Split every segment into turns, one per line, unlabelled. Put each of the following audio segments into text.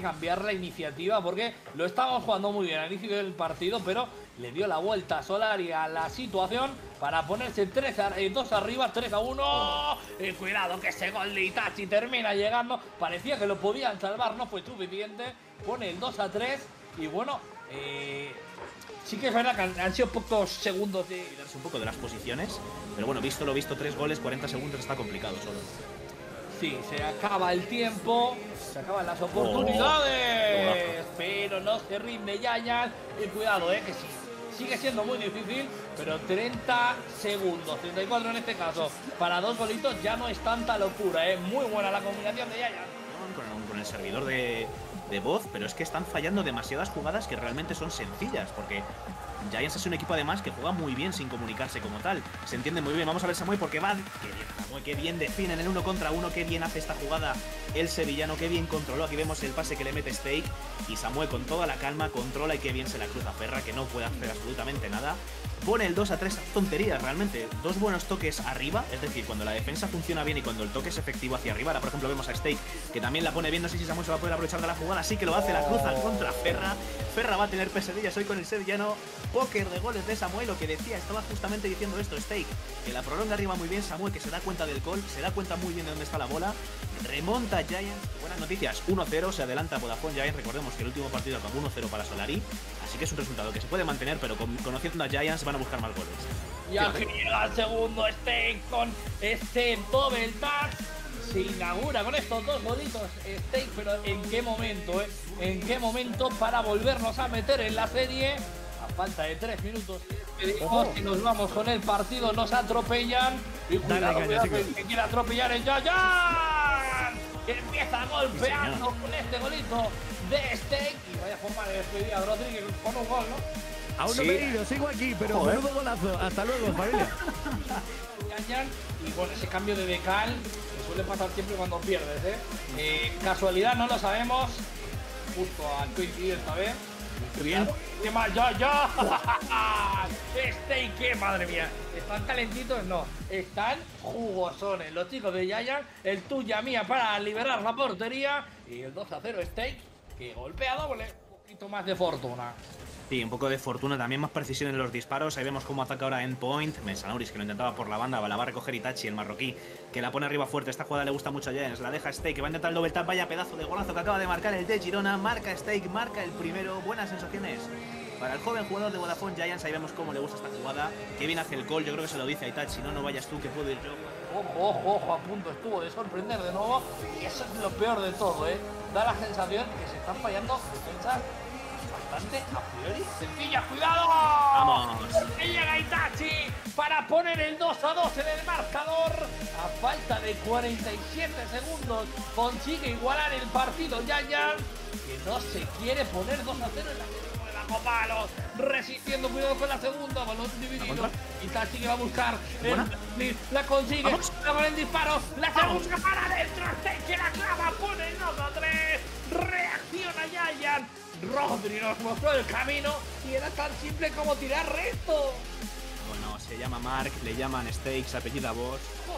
cambiar la iniciativa porque lo estábamos jugando muy bien al inicio del partido, pero le dio la vuelta a Solari a la situación para ponerse 2 arriba, 3-1. Cuidado que ese gol de Itachi termina llegando. Parecía que lo podían salvar, no fue suficiente. Pone el 2-3 y bueno, sí que es verdad que han sido pocos segundos de
darse un poco de las posiciones, pero bueno, visto lo visto, 3 goles, 40 segundos está complicado solo.
Sí, se acaba el tiempo, se acaban las oportunidades, pero no se rinde Giants. Y cuidado, que sí, sigue siendo muy difícil, pero 30 segundos, 34 en este caso, para 2 golitos ya no es tanta locura, Muy buena la combinación de Giants.
Con el servidor de voz, pero es que están fallando demasiadas jugadas que realmente son sencillas, porque Giants es un equipo además que juega muy bien sin comunicarse como tal. Se entiende muy bien. Vamos a ver Samuel porque va. Qué bien, Samuel, qué bien define en el 1 contra 1. Qué bien hace esta jugada el sevillano. Qué bien controló. Aquí vemos el pase que le mete Steak. Y Samuel con toda la calma controla y qué bien se la cruza Ferra, que no puede hacer absolutamente nada. Pone el 2-3, tonterías realmente. 2 buenos toques arriba, es decir, cuando la defensa funciona bien y cuando el toque es efectivo hacia arriba. Ahora, por ejemplo, vemos a Steak, que también la pone bien. No sé si Samuel se va a poder aprovechar de la jugada. Sí que lo hace, la cruza contra Ferra. Ferra va a tener pesadillas hoy con el sevillano. Póker de goles de Samuel, lo que decía, estaba justamente diciendo esto, Steak, que la prolonga arriba muy bien. Samuel, que se da cuenta del gol, se da cuenta muy bien de dónde está la bola. Remonta Giants. Buenas noticias, 1-0, se adelanta Vodafone Giants. Recordemos que el último partido acabó 1-0 para Solari. Así que es un resultado que se puede mantener, pero conociendo a Giants van a buscar más goles.
Y aquí llega el segundo Steak con este double tag. Se inaugura con estos 2 golitos Steak, pero ¿en qué momento, ¿En qué momento para volvernos a meter en la serie? A falta de 3 minutos. Y nos vamos con el partido, nos atropellan. Y cuidado, que quiere atropellar el Giants, que empieza golpeando con este golito de Steak. Y vaya forma de despedir a Rodríguez con un gol, ¿no?
Aún no me he ido, sigo aquí, pero menudo golazo. Hasta luego, familia.
Y bueno, ese cambio de decal que suele pasar siempre cuando pierdes, casualidad, no lo sabemos. Justo al coincidir esta vez.
Bien.
¡Qué mal! ¡Ya! Steak, madre mía. ¿Están calentitos? No. Están jugosones. Los chicos de Giants, el tuya mía para liberar la portería. Y el 2-0 Steak, que golpea doble. Un poquito más de fortuna.
Sí, un poco de fortuna, también más precisión en los disparos. Ahí vemos cómo ataca ahora Endpoint. Mesanauris, que lo intentaba por la banda, la va a recoger Itachi, el marroquí, que la pone arriba fuerte. Esta jugada le gusta mucho a Giants, la deja Steak, que va a intentar el double tap. Vaya pedazo de golazo que acaba de marcar el de Girona. Marca Steak, marca el primero. Buenas sensaciones para el joven jugador de Vodafone Giants. Ahí vemos cómo le gusta esta jugada. Que bien hace el call, yo creo que se lo dice a Itachi. No vayas tú, que puedo ir yo.
Ojo, a punto estuvo de sorprender de nuevo. Y eso es lo peor de todo, Da la sensación que se están fallando defensas bastante a priori sencillas. ¡Cuidado!
¡Vamos!
Que llega Itachi para poner el 2-2 en el marcador. A falta de 47 segundos consigue igualar el partido Giants, que no se quiere poner 2-0 en la serie. Palos, resistiendo, cuidado con la segunda, balón dividido. Itachi que va a buscar, la consigue, con el disparo, la segunda para adentro, que la clava, pone el 2-3, reacciona Giants. Rodri nos mostró el camino y era tan simple como tirar resto.
Bueno, se llama Mark, le llaman Steak, se apellida Boss.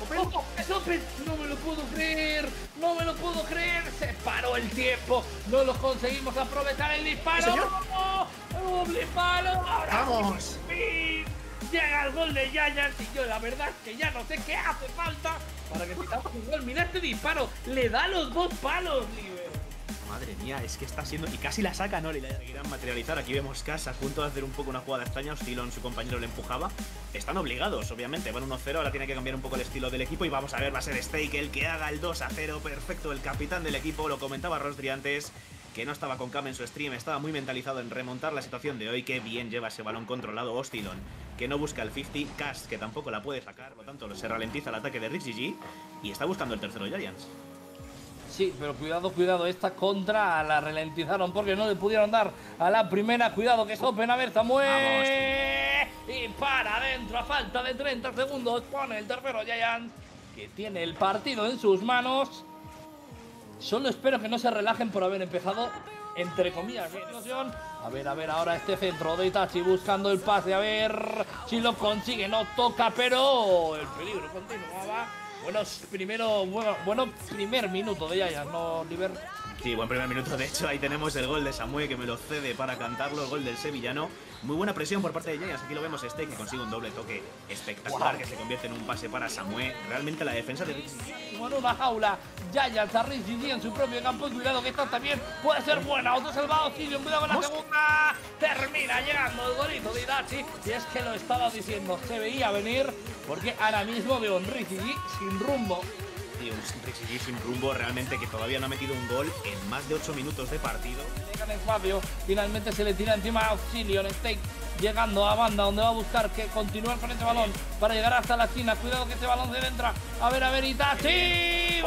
No me lo puedo creer, no me lo puedo creer. Se paró el tiempo, no lo conseguimos aprovechar el disparo. ¡Doble palo! ¡Ahora
¡vamos!
Llega el gol de Giants y yo la verdad es que ya no sé qué hace falta para que pitamos un gol. Mira este disparo, le da los 2 palos, Liber.
Madre mía, es que está siendo... Y casi la saca, ¿no? Y la seguirán materializar. Aquí vemos Cas a punto de hacer un poco una jugada extraña. Ostilon, su compañero, le empujaba. Están obligados, obviamente. Van 1-0, ahora tiene que cambiar un poco el estilo del equipo. Y vamos a ver, va a ser Steak el que haga el 2-0. Perfecto, el capitán del equipo. Lo comentaba Rosdri antes, que no estaba con Cam en su stream. Estaba muy mentalizado en remontar la situación de hoy. Que bien lleva ese balón controlado Ostilon, que no busca el 50. Cas, que tampoco la puede sacar. Por lo tanto, se ralentiza el ataque de Rich GG. Y está buscando el tercero Giants.
Sí, pero cuidado, esta contra la ralentizaron porque no le pudieron dar a la primera. Cuidado que es open, a ver, Samuel. Y para adentro a falta de 30 segundos pone el tercero Giants, que tiene el partido en sus manos. Solo espero que no se relajen por haber empezado, entre comillas, a ver, ahora este centro de Itachi buscando el pase, a ver si lo consigue, no toca, pero el peligro continuaba. Bueno, primer minuto de Giants, ¿no, Liber?
Sí, buen primer minuto. De hecho, ahí tenemos el gol de Samue que me lo cede para cantarlo, el gol del sevillano. Muy buena presión por parte de Giants. Aquí lo vemos, Steak que consigue un doble toque espectacular que se convierte en un pase para Samue. Realmente la defensa de RixGG.
Bueno, una jaula. Giants a RixGG en su propio campo. Y cuidado que esta también puede ser buena. Otro salvado, Cillian. Cuidado con la segunda. Termina llegando el golito de Itachi. Y es que lo estaba diciendo, se veía venir. Porque ahora mismo veo un RixGG sin rumbo.
Y un RixGG sin rumbo, realmente, que todavía no ha metido un gol en más de 8 minutos de partido.
Llega en espacio, finalmente se le tira encima a Auxilion. Steak llegando a banda, donde va a buscar que continuar con este balón para llegar hasta la esquina. Cuidado que este balón se entra. A ver, Itachi.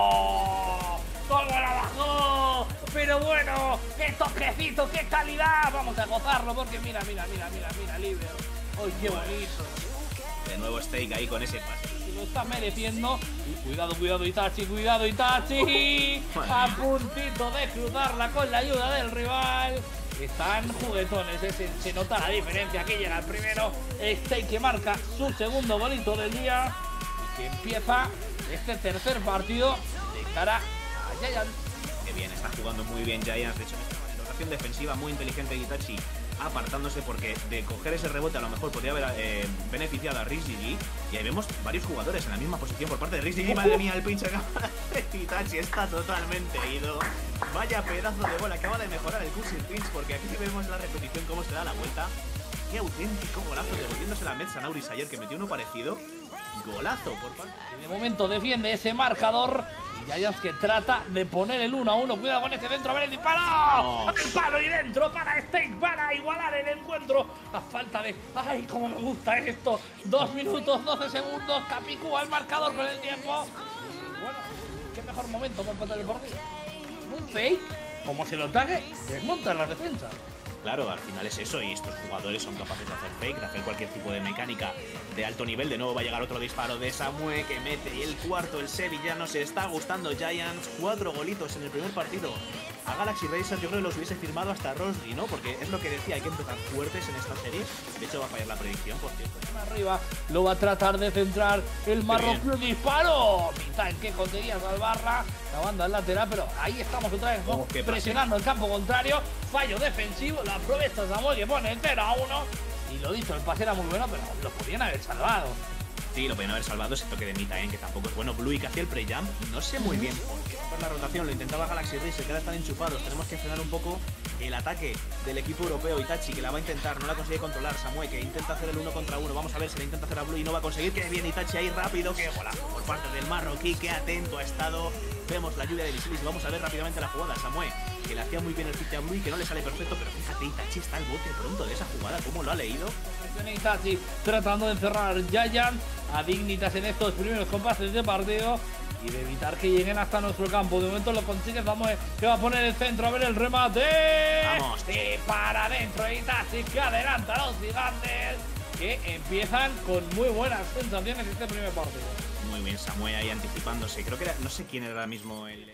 ¡Oh! ¡Cómo la bajó! Pero bueno, qué toquecito, qué calidad. Vamos a gozarlo porque mira, Liber. ¡Ay, qué bonito!
De nuevo Steak ahí con ese pase.
Lo está mereciendo. Y cuidado, Itachi, cuidado, Itachi. A puntito de cruzarla con la ayuda del rival. Están juguetones, se nota la diferencia. Aquí llega el primero. Steak que marca su segundo golito del día. Y que empieza este tercer partido de cara a Giants.
Qué bien, está jugando muy bien Giants. De hecho, en rotación defensiva muy inteligente Itachi, apartándose porque de coger ese rebote a lo mejor podría haber beneficiado a RixGG. Y ahí vemos varios jugadores en la misma posición por parte de RixGG. Madre mía, el pinche acaba de Itachi está totalmente ido. Vaya pedazo de bola, acaba de mejorar el cursing pinch porque aquí vemos la repetición cómo se da la vuelta. Qué auténtico golazo, devolviéndose la Metsa Nauris ayer que metió uno parecido. Golazo por parte.
De momento defiende ese marcador. Y Giants que trata de poner el 1-1. Cuidado con este dentro, a ver el disparo.
Oh.
El palo y dentro para Steak para igualar el encuentro. A falta de... ¡Ay, cómo me gusta esto! 2 minutos, 12 segundos. Capicú al marcador con el tiempo. Y bueno, qué mejor momento para empatar el partido. Un fake, como se lo tague, desmonta las defensas.
Claro, al final es eso, y estos jugadores son capaces de hacer fake, de hacer cualquier tipo de mecánica de alto nivel. De nuevo va a llegar otro disparo de Samue que mete, y el cuarto, el sevillano. Se está gustando Giants, 4 golitos en el primer partido. A Galaxy Racers yo creo que los hubiese firmado hasta Rosri, ¿no? Porque es lo que decía, hay que empezar fuertes en esta serie. De hecho va a fallar la predicción, por cierto.
Arriba, lo va a tratar de centrar el marroquí, disparo. Mitad que conseguía salvarla, la banda lateral, pero ahí estamos otra vez, ¿no? Presionando el campo contrario, fallo defensivo, la aprovecha Samuel que pone el 0-1. Y lo dicho, el pase era muy bueno, pero lo podían haber salvado.
Sí, lo podían haber salvado ese toque de Mitaen, que tampoco es bueno. Blue que hacía el pre-jump, no sé muy bien por qué. La rotación lo intentaba Galaxy Racer, que ahora están enchufados. Tenemos que frenar un poco el ataque del equipo europeo. Itachi que la va a intentar, no la consigue controlar. Samue que intenta hacer el 1 contra 1. Vamos a ver si le intenta hacer a Blue y no va a conseguir. Que bien Itachi ahí rápido, que golazo por parte del marroquí, que atento ha estado. Vemos la lluvia de misiles. Vamos a ver rápidamente la jugada. Samue que le hacía muy bien el fit a Blue y que no le sale perfecto, pero fíjate, Itachi está al bote pronto de esa jugada, cómo lo ha leído.
Itachi tratando de encerrar Giants a Dignitas en estos primeros compases de partido y de evitar que lleguen hasta nuestro campo. De momento lo consigue Samuel, que va a poner el centro, a ver el remate.
¡Vamos!
Y para adentro Itachi, que adelanta a los gigantes, que empiezan con muy buenas sensaciones este primer partido.
Muy bien, Samue ahí anticipándose. Creo que era, no sé quién era ahora mismo el...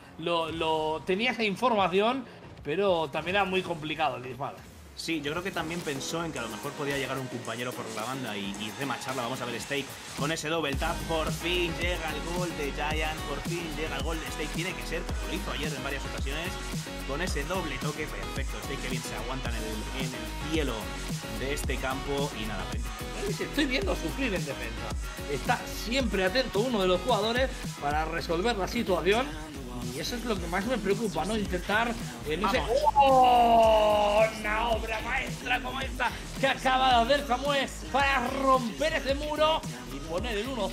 Tenía esa información, pero también era muy complicado el disparo.
Sí, yo creo que también pensó en que a lo mejor podía llegar un compañero por la banda y remacharla. Vamos a ver Steak con ese double tap. Por fin llega el gol de Giants, por fin llega el gol de Steak. Tiene que ser, lo hizo ayer en varias ocasiones, con ese doble toque perfecto. Steak que bien se aguanta en el cielo de este campo y nada.
Estoy viendo sufrir en defensa. Está siempre atento uno de los jugadores para resolver la situación. Y eso es lo que más me preocupa, ¿no? Intentar en ese... ¡Oh! Una obra maestra como esta que acaba de hacer Samuel para romper ese muro y poner el 1-0.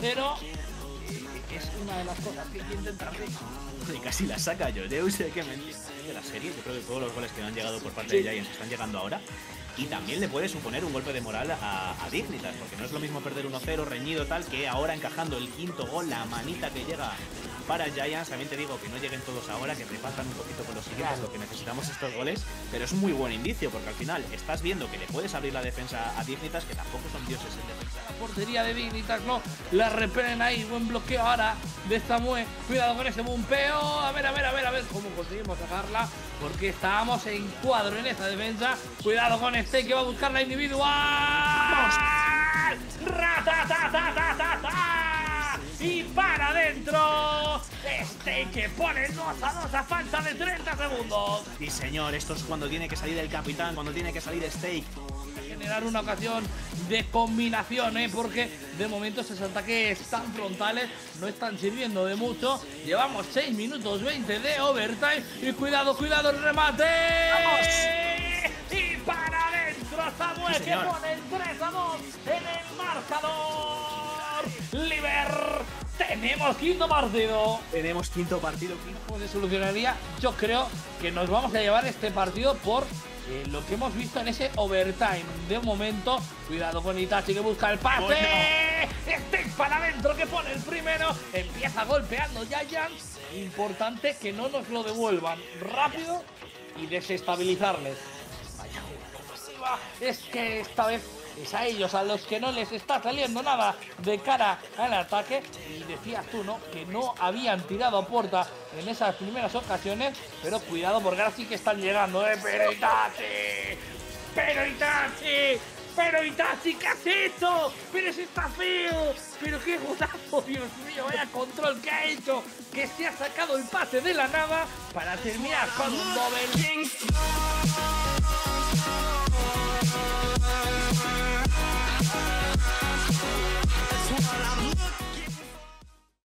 Es una de las cosas que hay que intentar hacer.
Y casi la saca Jodeus, que me de la serie. Yo creo que todos los goles que han llegado por parte de Giants están llegando ahora. Y también le puede suponer un golpe de moral a Dignitas, porque no es lo mismo perder 1-0 reñido tal, que ahora encajando el quinto gol, la manita que llega para Giants. También te digo que no lleguen todos ahora, que repartan un poquito con los siguientes, lo que necesitamos estos goles, pero es un muy buen indicio, porque al final estás viendo que le puedes abrir la defensa a Dignitas, que tampoco son dioses en defensa.
La portería de Dignitas, no, la repelen ahí, buen bloqueo ahora de Samuel, cuidado con ese bumpeo, a ver cómo conseguimos sacarla, porque estábamos en cuadro en esa defensa. Cuidado con este que va a buscar la individual. ¡Ratatatatata! y para adentro. Stake que pone el 2-2 a falta de 30 segundos.
Sí, señor, esto es cuando tiene que salir el capitán, cuando tiene que salir Stake.
Generar una ocasión de combinación, porque de momento esos ataques tan frontales no están sirviendo de mucho. Llevamos 6 minutos 20 de overtime y cuidado el remate. ¡Vamos! Y para adentro Samuel, sí, que pone el 3-2 en el marcador. Liber, tenemos quinto partido.
Tenemos quinto partido.
¿Cómo se solucionaría? Yo creo que nos vamos a llevar este partido por lo que hemos visto en ese overtime. De momento, cuidado con Itachi que busca el pase. Bueno. Stake para adentro que pone el primero. Empieza golpeando Giants. Importante que no nos lo devuelvan rápido y desestabilizarles. Vaya ofensiva. Es que esta vez es a ellos a los que no les está saliendo nada de cara al ataque. Y decías tú, ¿no?, que no habían tirado a puerta en esas primeras ocasiones. Pero cuidado porque ahora sí que están llegando, Pero Itachi, ¿qué has hecho? Pero si está feo. Pero qué golazo, Dios mío, vaya control que ha hecho. Que se ha sacado el pase de la nada para terminar con un doble.